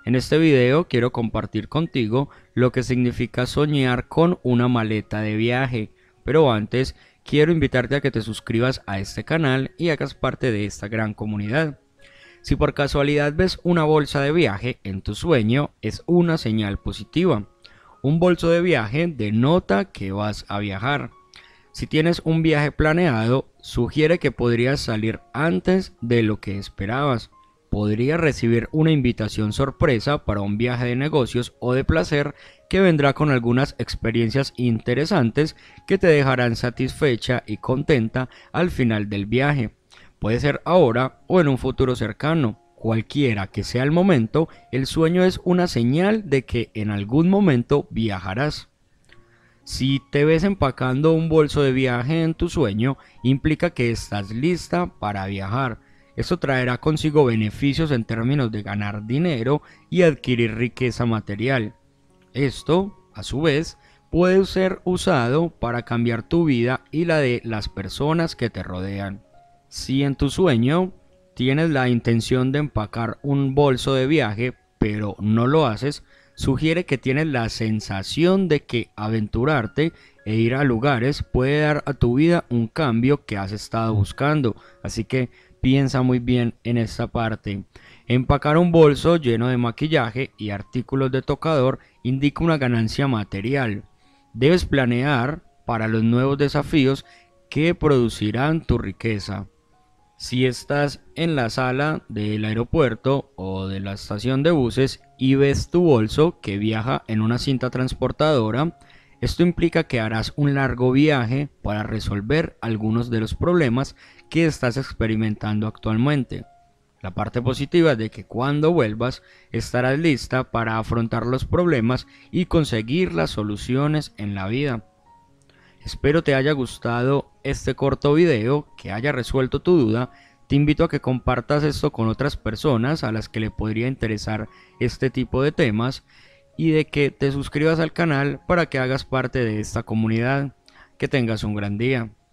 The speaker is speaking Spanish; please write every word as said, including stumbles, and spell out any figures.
En este video quiero compartir contigo lo que significa soñar con una maleta de viaje, pero antes quiero invitarte a que te suscribas a este canal y hagas parte de esta gran comunidad. Si por casualidad ves una bolsa de viaje en tu sueño, es una señal positiva. Un bolso de viaje denota que vas a viajar. Si tienes un viaje planeado, sugiere que podrías salir antes de lo que esperabas. Podrías recibir una invitación sorpresa para un viaje de negocios o de placer que vendrá con algunas experiencias interesantes que te dejarán satisfecha y contenta al final del viaje. Puede ser ahora o en un futuro cercano. Cualquiera que sea el momento, el sueño es una señal de que en algún momento viajarás. Si te ves empacando un bolso de viaje en tu sueño, implica que estás lista para viajar. Esto traerá consigo beneficios en términos de ganar dinero y adquirir riqueza material. Esto, a su vez, puede ser usado para cambiar tu vida y la de las personas que te rodean. Si en tu sueño tienes la intención de empacar un bolso de viaje, pero no lo haces, sugiere que tienes la sensación de que aventurarte e ir a lugares puede dar a tu vida un cambio que has estado buscando. Así que piensa muy bien en esta parte. Empacar un bolso lleno de maquillaje y artículos de tocador indica una ganancia material. Debes planear para los nuevos desafíos que producirán tu riqueza. Si estás en la sala del aeropuerto o de la estación de buses y ves tu bolso que viaja en una cinta transportadora, esto implica que harás un largo viaje para resolver algunos de los problemas que estás experimentando actualmente. La parte positiva es de que cuando vuelvas estarás lista para afrontar los problemas y conseguir las soluciones en la vida. Espero te haya gustado este corto video, que haya resuelto tu duda. Te invito a que compartas esto con otras personas a las que le podría interesar este tipo de temas y de que te suscribas al canal para que hagas parte de esta comunidad. Que tengas un gran día.